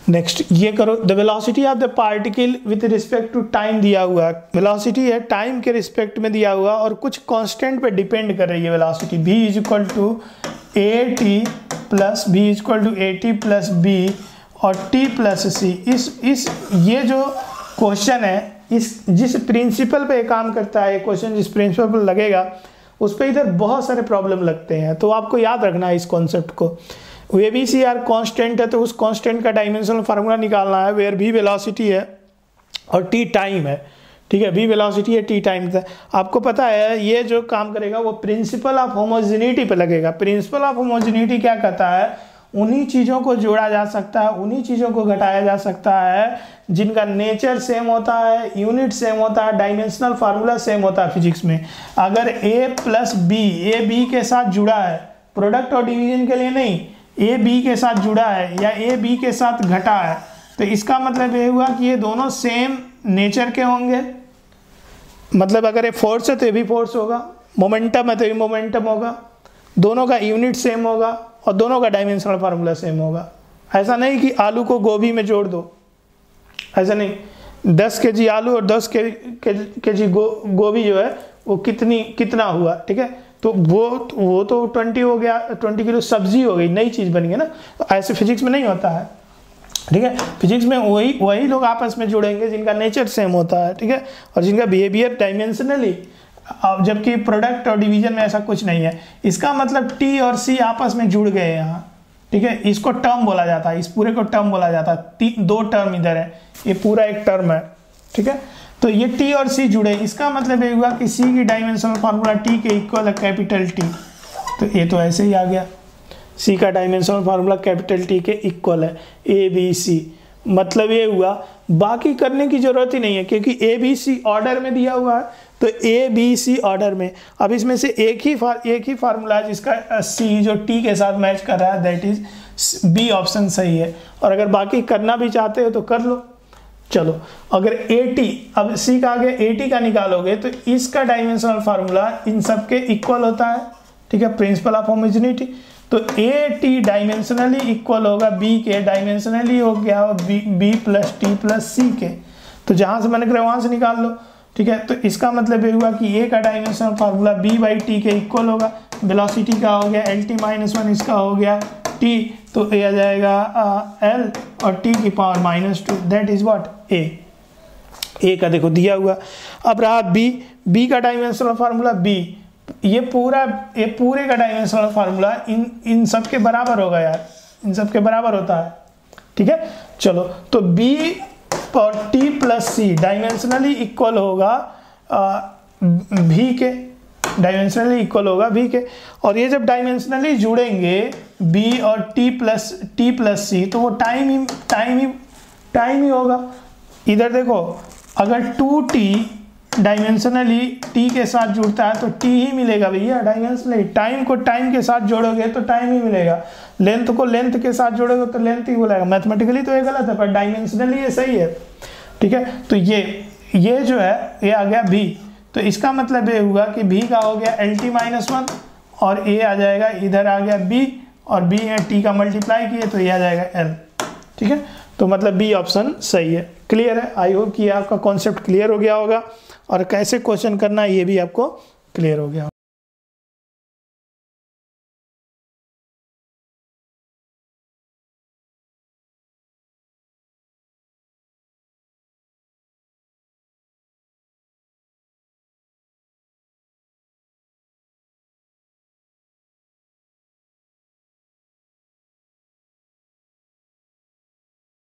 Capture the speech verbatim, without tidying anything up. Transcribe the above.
Next ये करो, the velocity of the particle with respect to time दिया हुआ है, वेलोसिटी है टाइम के रिस्पेक्ट में दिया हुआ और कुछ कांस्टेंट पे डिपेंड कर रही है velocity, v is equal to A T plus v is equal to A T plus B और t प्लस सी। इस इस ये जो क्वेश्चन है, इस जिस प्रिंसिपल पे काम करता है ये क्वेश्चन, जिस प्रिंसिपल पर लगेगा उस पर इधर बहुत सारे प्रॉब्लम लगते हैं, तो आपको याद रखना है इस कॉन्सेप्ट को। A B C are constant है तो उस कॉन्स्टेंट का डायमेंशनल फार्मूला निकालना है, वेयर v वेलोसिटी है और t टाइम है, ठीक है, v वेलोसिटी है t टाइम है। आपको पता है ये जो काम करेगा वो प्रिंसिपल ऑफ होमोजेनिटी पे लगेगा। प्रिंसिपल ऑफ होमोजेनिटी क्या कहता है, उन्हीं चीज़ों को जोड़ा जा सकता है, उन्हीं चीज़ों को घटाया जा सकता है जिनका नेचर सेम होता है, यूनिट सेम होता है, डायमेंशनल फार्मूला सेम होता है फिजिक्स में। अगर a plus B A B के साथ जुड़ा है, प्रोडक्ट और डिवीजन के लिए नहीं, ए बी के साथ जुड़ा है या ए बी के साथ घटा है, तो इसका मतलब ये हुआ कि ये दोनों सेम नेचर के होंगे। मतलब अगर ये फोर्स है तो ये भी फोर्स होगा, मोमेंटम है तो ये मोमेंटम होगा, दोनों का यूनिट सेम होगा और दोनों का डायमेंशनल फार्मूला सेम होगा। ऐसा नहीं कि आलू को गोभी में जोड़ दो, ऐसा नहीं। दस के जी आलू और दस के के जी गो गोभी जो है वो कितनी कितना हुआ, ठीक है, तो वो वो तो ट्वेंटी हो गया, ट्वेंटी किलो सब्जी हो गई, नई चीज़ बन गई ना। ऐसे फिजिक्स में नहीं होता है, ठीक है। फिजिक्स में वही वही लोग आपस में जुड़ेंगे जिनका नेचर सेम होता है, ठीक है, और जिनका बिहेवियर डायमेंशनली, जबकि प्रोडक्ट और डिवीजन में ऐसा कुछ नहीं है। इसका मतलब टी और सी आपस में जुड़ गए यहाँ, ठीक है, इसको टर्म बोला जाता है, इस पूरे को टर्म बोला जाता है। दो टर्म इधर है, ये पूरा एक टर्म है, ठीक है, तो ये टी और सी जुड़े, इसका मतलब ये हुआ कि सी की डायमेंशनल फार्मूला टी के इक्वल है कैपिटल टी, तो ये तो ऐसे ही आ गया, सी का डायमेंशनल फार्मूला कैपिटल टी के इक्वल है ए बी सी। मतलब ये हुआ, बाकी करने की जरूरत ही नहीं है क्योंकि ए बी सी ऑर्डर में दिया हुआ है, तो ए बी सी ऑर्डर में। अब इसमें से एक ही फार, एक ही फार्मूला है जिसका सी जो टी के साथ मैच कर रहा है, दैट इज बी ऑप्शन सही है। और अगर बाकी करना भी चाहते हो तो कर लो। चलो, अगर ए टी, अब सी का आगे ए टी का निकालोगे तो इसका डायमेंशनल फार्मूला इन सब के इक्वल होता है, ठीक है, प्रिंसिपल ऑफ होमोजेनिटी। तो ए टी डायमेंशनली इक्वल होगा बी के, डायमेंशनली हो गया B B plus T plus C के, तो जहां से मैंने वहां से निकाल लो, ठीक है। तो इसका मतलब ये हुआ कि ए का dimensional formula B by T के इक्वल होगा, वेलोसिटी का हो गया एल टी माइनस वन, इसका हो गया टी, तो ये आ जाएगा एल और टी की power minus two, that is what A. A का देखो दिया हुआ। अब रहा बी, बी का डायमेंशनल फार्मूला बी, ये पूरा ये पूरे का डायमेंशनल फार्मूला इन इन सब के बराबर होगा यार, इन सब के बराबर होता है, ठीक है। चलो, तो बी और T plus C dimensionally equal होगा भी के, डायमेंशनली इक्वल होगा भी के, और ये जब डायमेंशनली जुड़ेंगे बी और T plus T plus C, तो वो टाइम ही टाइम ही टाइम ही होगा। इधर देखो, अगर टू टी डायमेंशनली टी के साथ जुड़ता है तो टी ही मिलेगा भैया डायमेंशनली। टाइम को टाइम के साथ जोड़ोगे तो टाइम ही मिलेगा, लेंथ को लेंथ के साथ जोड़ोगे तो लेंथ ही बोलेगा। मैथमेटिकली तो ये गलत है पर डायमेंशनली ये सही है, ठीक है। तो ये ये जो है ये आ गया भी, तो इसका मतलब ये हुआ कि भी का हो गया एल टी माइनस वन और ए आ जाएगा, इधर आ गया बी और बी है टी का मल्टीप्लाई किए तो ये आ जाएगा एल, ठीक है। तो मतलब बी ऑप्शन सही है। क्लियर है? आई होप कि आपका कॉन्सेप्ट क्लियर हो गया होगा और कैसे क्वेश्चन करना है ये भी आपको क्लियर हो गया।